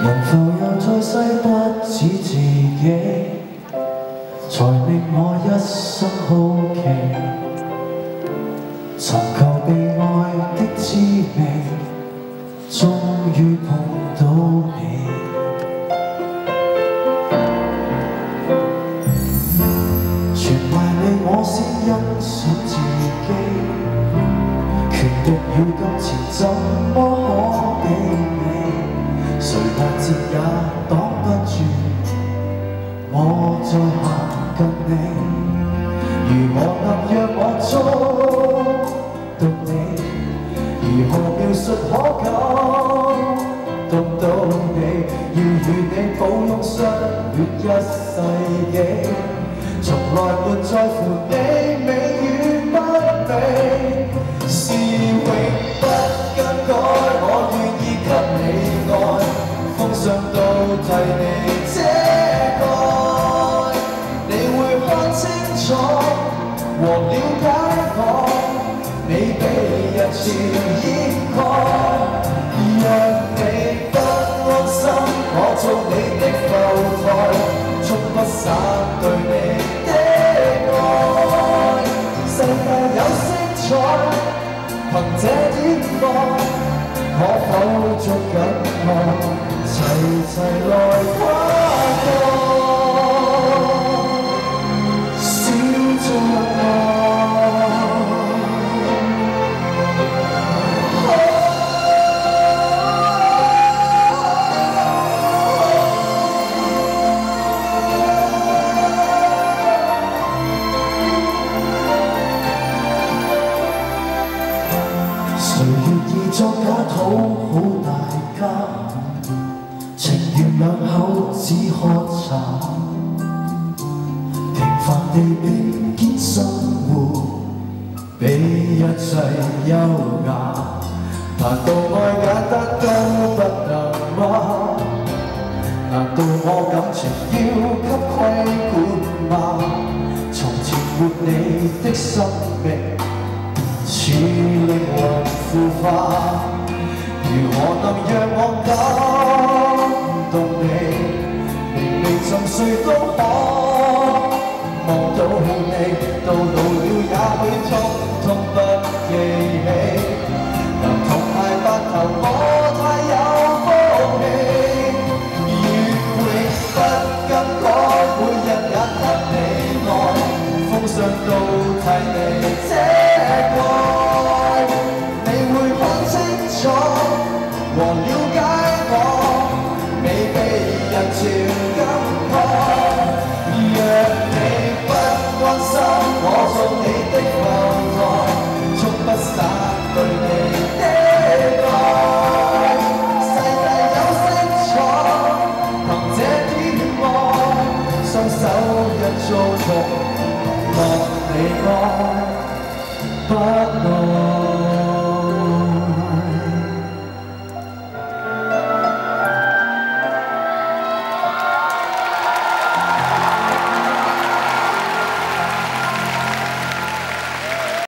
能否有再世不似自己，才令我一生好奇，尋求被愛的滋味，終於碰到你。全賴你，我先欣賞自己，權力與金錢怎麼可比美？誰攔截也擋不住，我在行近你。如何能讓我觸動你？如何描述可感動到你？要與你抱擁相戀一世紀，從來沒在乎你美與不美，是永不更改。我願意給你愛，奉上到替你遮蓋，你會看清楚和了解我，你比日前掩蓋。若你不安心，我做你的後台，終不散對你的愛。世界有色彩，憑這點愛，可否捉緊我，齊齊來跨過小障礙。誰願意作假討好大家？情願兩口只喝茶，平凡地並肩生活，比一切優雅。難道愛簡單都不能嗎？難道我感情要給規管嗎？從前活你的生命似靈魂腐化，如何能讓我感動你？明明沉睡都可望到你，到老了也許通通不記起。能同偕白頭，我太有福氣，願永不更改，每日也給你愛，奉上到替你遮蓋。和了解我，未被人潮感慨。若你不關心，我做你的後台，終不散對你的愛。世界有色彩，憑這點愛，雙手一觸碰，望你愛不愛。